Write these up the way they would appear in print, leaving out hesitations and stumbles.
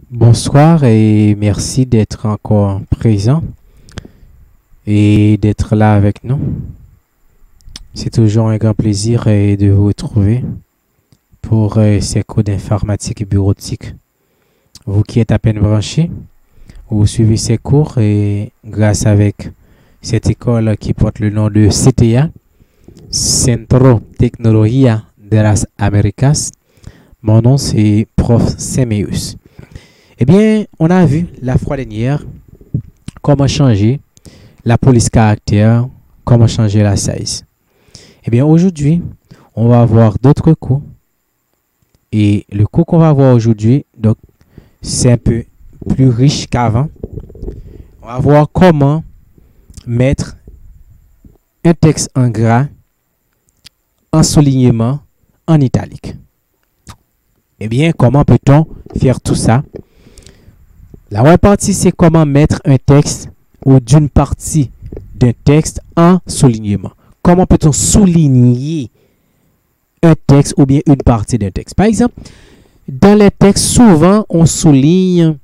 Bonsoir et merci d'être encore présent et d'être là avec nous. C'est toujours un grand plaisir de vous retrouver pour ces cours d'informatique et bureautique. Vous qui êtes à peine branchés, vous suivez ces cours et grâce avec cette école qui porte le nom de CTA, Centro Tecnología de las Américas. Mon nom c'est Prof. Semeus. Eh bien, on a vu la fois dernière comment changer la police caractère, comment changer la size. Eh bien, aujourd'hui, on va voir d'autres cours. Et le cours qu'on va voir aujourd'hui, donc, c'est un peu plus riche qu'avant. On va voir comment mettre un texte en gras, en soulignement, en italique. Eh bien, comment peut-on faire tout ça? La première partie, c'est comment mettre un texte ou d'une partie d'un texte en soulignement. Comment peut-on souligner un texte ou bien une partie d'un texte? Par exemple, dans les textes, souvent, on souligne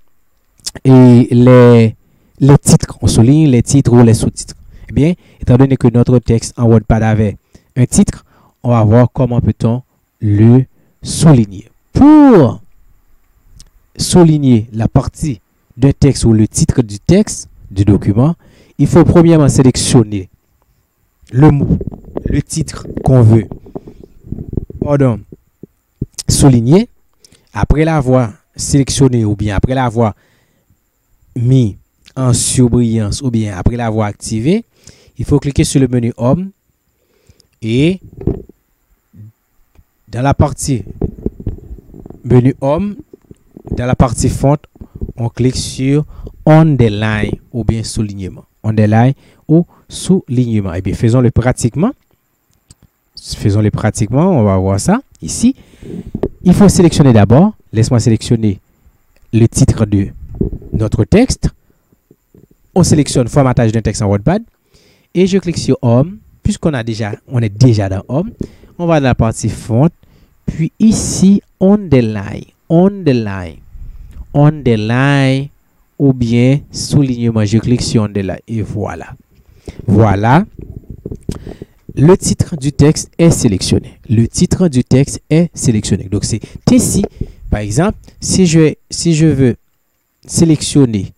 les titres. On souligne les titres ou les sous-titres. Eh bien, étant donné que notre texte en WordPad avait un titre, on va voir comment peut-on le souligner. Pour souligner la partie d'un texte ou le titre du texte, du document, il faut premièrement sélectionner le mot, le titre qu'on veut souligner. Après l'avoir sélectionné ou bien après l'avoir mis en surbrillance ou bien après l'avoir activé, il faut cliquer sur le menu Home et dans la partie menu Home, dans la partie font, on clique sur Underline ou bien soulignement. Underline ou soulignement. Et bien, faisons-le pratiquement. Faisons-le pratiquement. On va voir ça ici. Il faut sélectionner d'abord. Laisse-moi sélectionner le titre de notre texte. On sélectionne formatage d'un texte en WordPad. Et je clique sur Home. Puisqu'on est déjà dans Home. On va dans la partie font. Puis ici, Underline. Underline ou bien soulignement. Je clique sur Underline et voilà. Voilà. Le titre du texte est sélectionné. Le titre du texte est sélectionné. Donc, c'est ici. Par exemple, si je veux sélectionner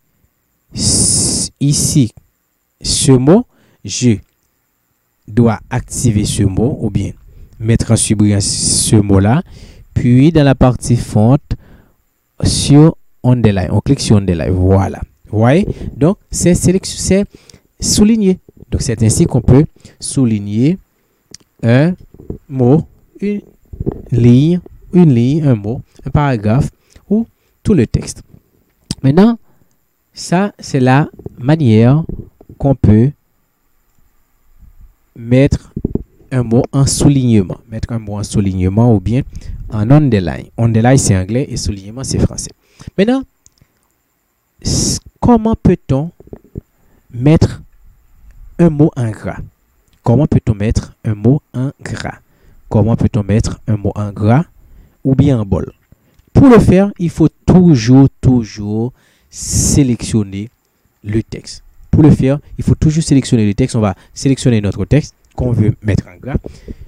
ici ce mot, je dois activer ce mot ou bien mettre en surbrillance ce mot-là. Puis, dans la partie font, sur Underline. On clique sur Underline. Voilà. Vous voyez? Donc, c'est souligné. Donc, c'est ainsi qu'on peut souligner un mot, une ligne, un mot, un paragraphe ou tout le texte. Maintenant, ça, c'est la manière qu'on peut mettre un mot en soulignement. Mettre un mot en soulignement ou bien en underline. Underline, c'est anglais et soulignement, c'est français. Maintenant, comment peut-on mettre un mot en gras? Comment peut-on mettre un mot en gras? Comment peut-on mettre un mot en gras ou bien en bold? Pour le faire, il faut toujours sélectionner le texte. Pour le faire, il faut toujours sélectionner le texte. On va sélectionner notre texte qu'on veut mettre en gras.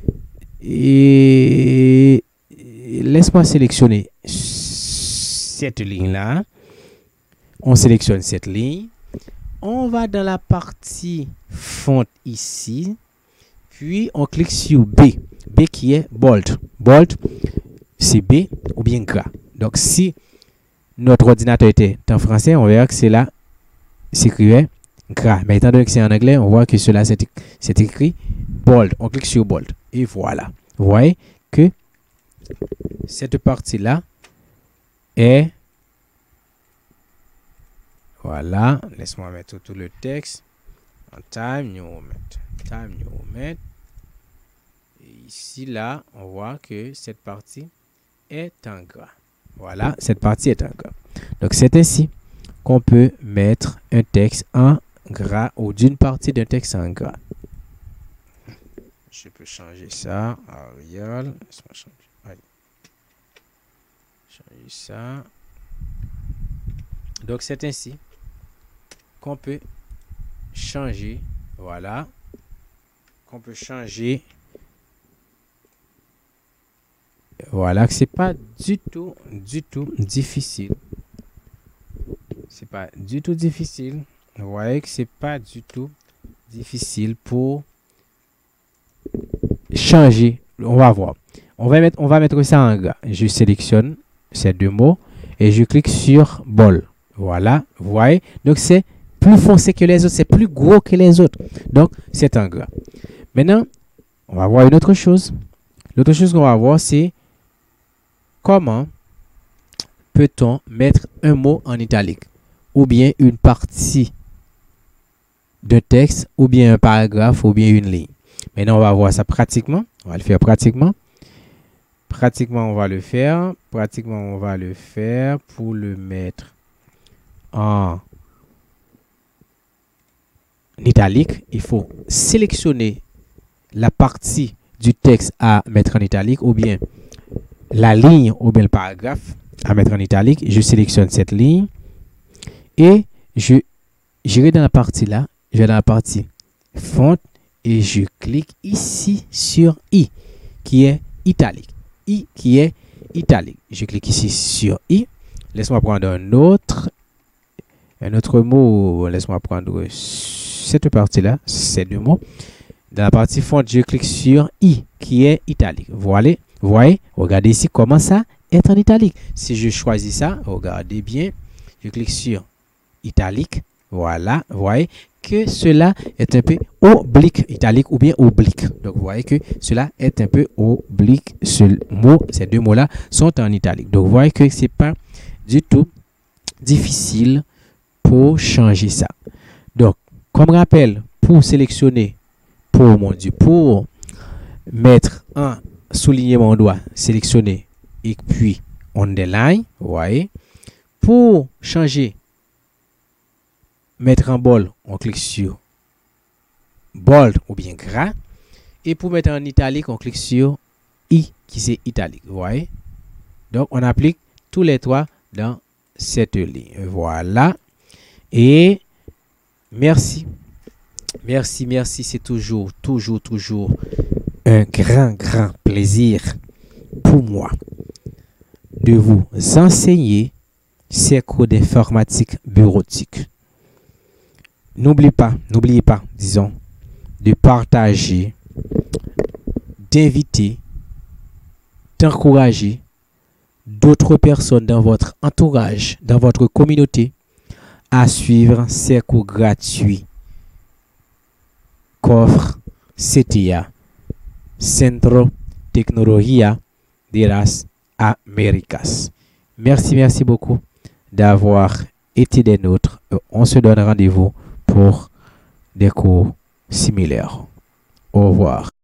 Et laisse-moi sélectionner cette ligne-là. On sélectionne cette ligne. On va dans la partie font ici. Puis, on clique sur B. B qui est bold. Bold, c'est B ou bien gras. Donc, si notre ordinateur était en français, on verra que c'est là, s'écrivait gras. Mais étant donné que c'est en anglais, on voit que cela c'est écrit bold. On clique sur bold. Et voilà. Vous voyez que cette partie-là est... Voilà. Laisse-moi mettre tout le texte. En Time New Roman. Et ici, là, on voit que cette partie est en gras. Voilà, cette partie est en gras. Donc, c'est ainsi qu'on peut mettre un texte en gras ou d'une partie d'un texte en gras. Je peux changer ça. Arial. Laisse-moi changer. Allez. Changer ça. Donc, c'est ainsi qu'on peut changer, voilà, qu'on peut changer, voilà, que c'est pas du tout difficile. C'est pas du tout difficile. Vous voyez que c'est pas du tout difficile pour changer. On va voir. On va mettre ça en gras. Je sélectionne ces deux mots et je clique sur bol. Voilà, vous voyez. Donc c'est plus foncé que les autres, c'est plus gros que les autres. Donc c'est en gras. Maintenant, on va voir une autre chose. L'autre chose qu'on va voir, c'est comment peut-on mettre un mot en italique ou bien une partie de texte ou bien un paragraphe ou bien une ligne. Maintenant, on va voir ça pratiquement. On va le faire pratiquement. Pratiquement, on va le faire. Pratiquement, on va le faire pour le mettre en italique. Il faut sélectionner la partie du texte à mettre en italique ou bien la ligne ou bien le paragraphe à mettre en italique. Je sélectionne cette ligne et j'irai dans la partie là. Je vais dans la partie font et je clique ici sur I qui est italique. I qui est italique. Je clique ici sur I. Laisse-moi prendre un autre mot. Laisse-moi prendre cette partie-là, ces deux mots. Dans la partie font, je clique sur I qui est italique. Voilà. Vous voyez, regardez ici comment ça est en italique. Si je choisis ça, regardez bien. Je clique sur italique. Voilà, vous voyez que cela est un peu oblique, italique ou bien oblique. Donc, vous voyez que cela est un peu oblique. Ces deux mots-là sont en italique. Donc, vous voyez que ce n'est pas du tout difficile pour changer ça. Donc, comme rappel, pour sélectionner, pour mettre un souligner mon doigt, sélectionner et puis underline, vous voyez. Pour changer, mettre en bold, on clique sur bold ou bien gras. Et pour mettre en italique, on clique sur I qui c'est italique. Vous voyez? Donc, on applique tous les trois dans cette ligne. Voilà. Et merci. Merci. C'est toujours un grand plaisir pour moi de vous enseigner ces cours d'informatique bureautique. N'oubliez pas, disons, de partager, d'inviter, d'encourager d'autres personnes dans votre entourage, dans votre communauté, à suivre ces cours gratuits qu'offre CETIA, Centro Tecnología de las Américas. Merci beaucoup d'avoir été des nôtres. On se donne rendez-vous pour des cours similaires. Au revoir.